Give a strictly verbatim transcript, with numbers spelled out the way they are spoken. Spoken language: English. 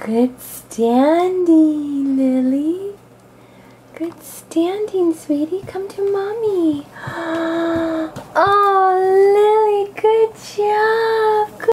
Good standing, Lily. Good standing, sweetie. Come to mommy. Oh, Lily, good job.